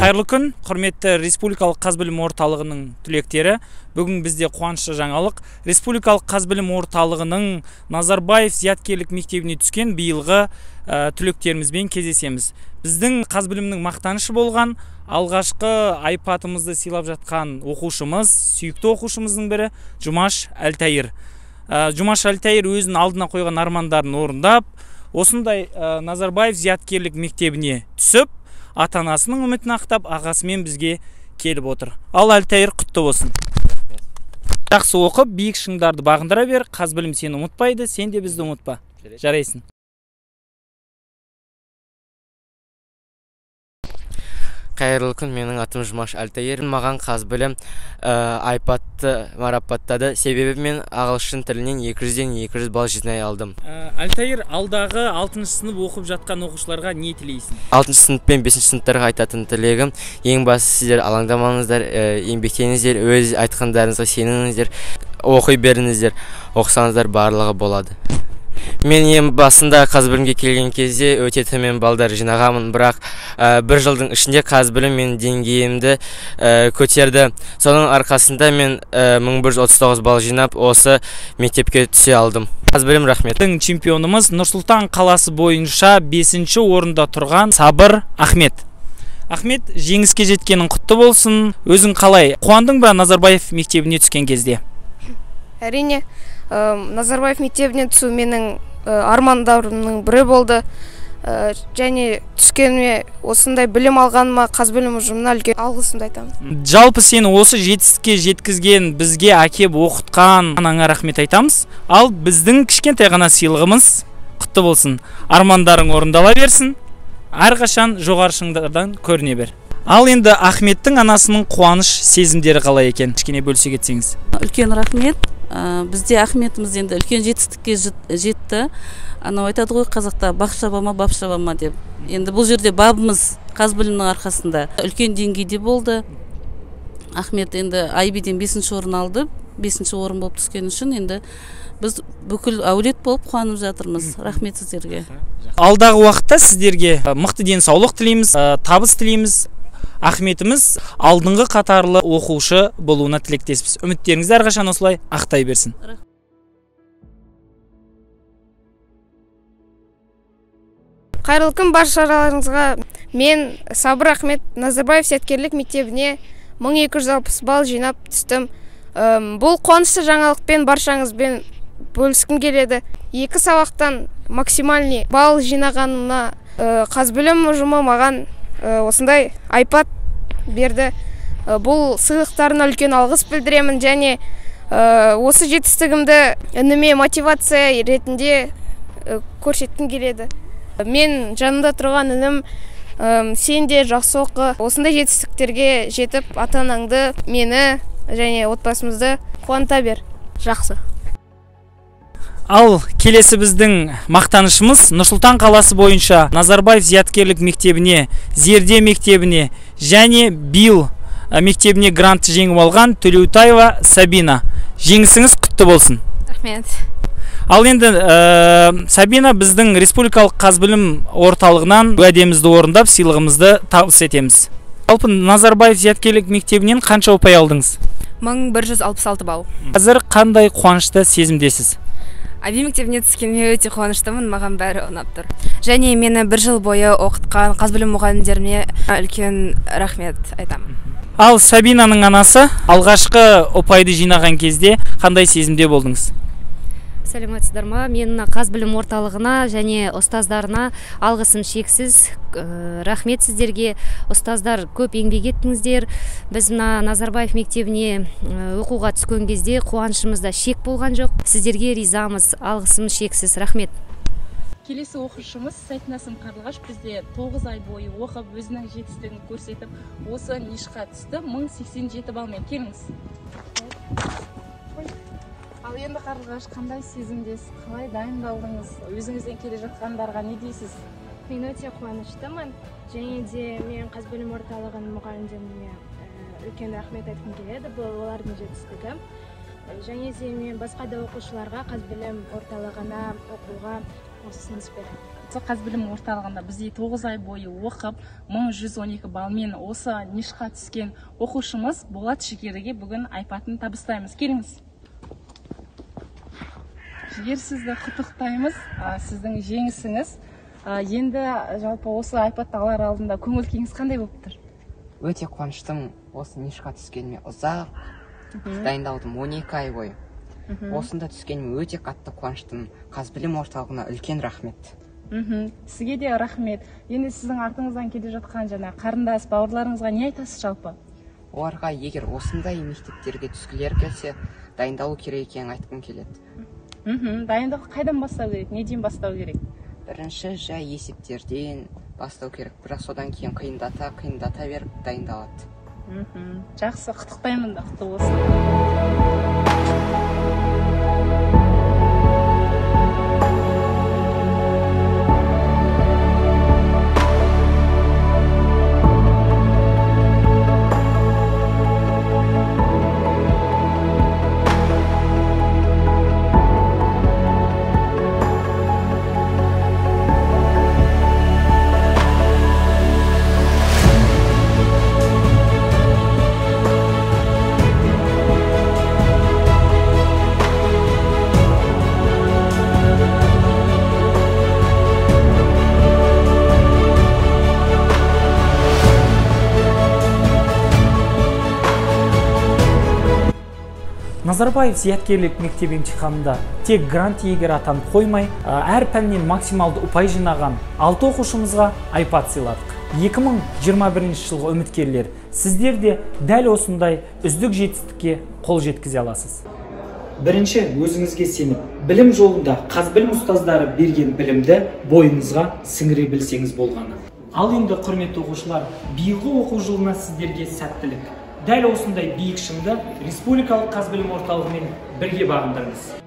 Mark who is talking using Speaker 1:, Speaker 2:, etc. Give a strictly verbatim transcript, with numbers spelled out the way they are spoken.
Speaker 1: Қайырлы күн, құрметті Республикалық Қазбілім орталығының түлектері. Бүгін бізде қуанышты жаңалық. Республикалық Қазбілім орталығының Назарбаев зияткерлік мектебіне түскен биылғы ә, түлектерімізбен кездесеміз. Біздің Қазбілімнің мақтанышы болған, алғашқы айпатымызды сыйлап жатқан оқушымыз, сүйікті оқушымыздың бірі Жұмаш Әлтайыр. Ә, Жұмаш Әлтайыр өзінің алдына қойған армандарын орындап, осындай ә, Назарбаев зияткерлік мектебіне түсіп, ата-анасының үмітін ақтап, ағасымен бізге келіп отыр. Ал Әлтайыр, құтты болсын. Жақсы оқып, биік шыңдарды бағындыра бер. Қазбілім сені ұмытпайды, сен де бізді ұмытпа. Жарайсың.
Speaker 2: Қайырлы күн, менің атым Жұмаш Әлтайыр. Маған Қазбілім айпатты марапаттады. Себебі мен ағылшын тілінен екі жүзден екі жүз балл жинай алдым.
Speaker 1: Әлтайыр, алдағы алтыншы сынып оқып жатқан оқушыларға не тілейсің?
Speaker 2: алтыншы сынып пен бесінші сыныптарға айтатын тілегім: ең бастысы сіздер алаңдамаңыздар, еңбектеніңіздер, өз айтқандарыңызға сеніңіздер, оқи беріңіздер, оқысаңыздар барлығы болады. Мен ең басында Қазбілімге келген кезде өте төмен балдар жинағамын, бірақ ә, бір жылдың ішінде Қазбілім мен деңгейімді ә, көтерді. Соның арқасында мен ә, мың бір жүз отыз тоғыз балл жинап, осы мектепке түсе алдым. Қазбілім, рахмет.
Speaker 1: Чемпионымыз Нұр-Сұлтан қаласы бойынша бесінші орында тұрған Сабыр Ахмет. Ахмет, жеңіске жеткенің құтты болсын. Өзің қалай? Қуандың ба Назарбаев мектебіне түскен кезде?
Speaker 3: Әрине, Назарбаев мектебіне түсу менің армандарымның бірі болды. Және түскеніме, осындай білім алғаныма Қазбілім ұжымына үлкен алғысымды айтамын.
Speaker 1: Жалпы сені осы жетістікке жеткізген, бізге әкеп оқытқан анаңа рахмет айтамыз. Ал біздің кішкентай ғана сыйлығымыз құтты болсын. Армандарың орындала берсін. Әрқашан жоғары шыңдардан көріне бер. Ал енді Ахметтің анасының қуаныш сезімдері қалай екен? Кішкене бөлісе кетсеңіз.
Speaker 4: Үлкен рахмет. Бізде Ахметіміз енді үлкен жетістікке жетті. Анау айтады ғой қазақта, бақ шабама, бап шабама деп. Енді бұл жерде бабымыз Қазбілімнің арқасында үлкен деңгейде болды. Ахмет енді Айбиден бесінші орын алды. бесінші орын болып түскен үшін енді біз бүкіл әулет болып қуанып жатырмыз. Рахмет сіздерге.
Speaker 1: Алдағы уақытта сіздерге мықты денсаулық тілейміз, табыс тілейміз. Ахметіміз алдыңғы қатарлы оқушы болуына тілектеспіз. Үміттеріңіз әрқашан осылай ақтай берсін.
Speaker 3: Қайырлы күн баршаларыңызға. Мен Сабыр Ахмет Назарбаев зияткерлік мектебіне мың екі жүз алпыс балл жинап түстім. Бұл қуанышты жаңалықпен баршаңызбен бөліскім келеді. Екі сабақтан максимальный балл жинағанына Қазбілім ұжымы маған осындай айпат берді. Бұл сыйлықтарына үлкен алғыс білдіремін, және осы жетістігімді ініме мотивация ретінде көрсеткім келеді. Мен жанымда тұрған інім, сен де жақсы оқы, осындай жетістіктерге жетіп, ата-анаңды, мені және отбасымызды қуанта бер. Жақсы.
Speaker 1: Ал келесі біздің мақтанышымыз Нұр-Сұлтан қаласы бойынша Назарбаев зияткерлік мектебіне, Зерде мектебіне және Бил мектебіне грант жеңіп алған Төлеутаева Сабина. Жеңісіңіз құтты болсын.
Speaker 3: Рахмет.
Speaker 1: Ал енді ә, Сабина, біздің Республикалық Қазбілім орталығынан уәдемізді орындап, сыйлығымызды табыс етеміз. Жалпы Назарбаев зияткерлік мектебінен қанша ұпай алдыңыз?
Speaker 5: мың бір жүз алпыс алты балл.
Speaker 1: Қазір қандай қуанышты сезімдесіз?
Speaker 5: Аби мектебіне түскеніме өте қуаныштымын, маған бәрі ұнап тұр. Және мені бір жыл бойы оқытқан Қазбілім мұғалімдеріме үлкен рахмет айтамын.
Speaker 1: Ал Сабинаның анасы алғашқы ұпайды жинаған кезде қандай сезімде болдыңыз?
Speaker 6: Сәлеметсіздер ма? Мен Қазбілім орталығына және ұстаздарына алғысым шексіз. Рахмет сіздерге. Ұстаздар көп еңбек еттіңіздер. Біз Назарбаев мектебіне оқуға түскен кезде қуанышымызда шек болған жоқ. Сіздерге ризамыз. Алғысым шексіз. Рахмет.
Speaker 7: Келесі оқушымыз Сайтнасым Қарлығаш бізде тоғыз ай бойы оқып, өзінің жетістігін көрсетіп, осы нишқа түсті. мың сексен жеті балмен. Келіңіз. Ал енді Қарлығаш, қандай сезімдесіз, қалай дайындалдыңыз, өзіңізден келе жатқандарға не дейсіз?
Speaker 8: Мен өте қуаныштымын, және де мен Қазбілім орталығының мұғалімдеріне үлкен рахмет айтқым келеді, бұл олардың жетістігі. Және де мен басқа да оқушыларға Қазбілім орталығына оқуға ұсыныс беремін.
Speaker 7: қазбілім орталығында бізде тоғыз ай бойы оқып мың жүз он екі балмен осы нишқа түскен оқушымыз Болат Жігерге бүгін айпатын табыстаймыз. Келіңіз. Жігер, сізді құттықтаймыз, сіздің жеңісіңіз. Енді жалпы осы айпатты алар алдында көңіл күйіңіз қандай болып тұр?
Speaker 9: Өте қуаныштымын. Осы нишқа түскеніме ұзақ дайындалдым, он екі ай бойы. Осында түскеніме өте қатты қуаныштымын. Қазбілім орталығына үлкен рахмет.
Speaker 7: Сізге де рахмет. Енді сіздің артыңыздан келе жатқан жаңа қарындас бауырларыңызға не айтасыз жалпы?
Speaker 9: Оларға егер осындай мектептерге түскілер келсе, дайындалу керек екенін айтқым келеді.
Speaker 7: Дайындық қайдан бастау керек? Неден бастау керек?
Speaker 9: Бірінші жай есептерден бастау керек, бірақ содан кейін қиындата, қиындата беріп дайындалады.
Speaker 7: Жақсы, құттықтаймын да, құтты болсын.
Speaker 1: Назарбаев зияткерлік мектеп емтиханында тек грант иегері атанып қоймай, әр пәннен максималды ұпай жинаған алты оқушымызға айпат сыйладық. екі мың жиырма бірінші жылғы үміткерлер, сіздер де дәл осындай үздік жетістікке қол жеткізе аласыз. Бірінші, өзіңізге сеніп, білім жолында қазбілім ұстаздары берген білімді бойыңызға сіңіре білсеңіз болғаны. Ал енді құрметті оқушылар, биылғы оқу жылына сіздерге сәттілік. Дәл осындай биік шыңды республикалық қазбілім орталығымен бірге бағындырыңыз.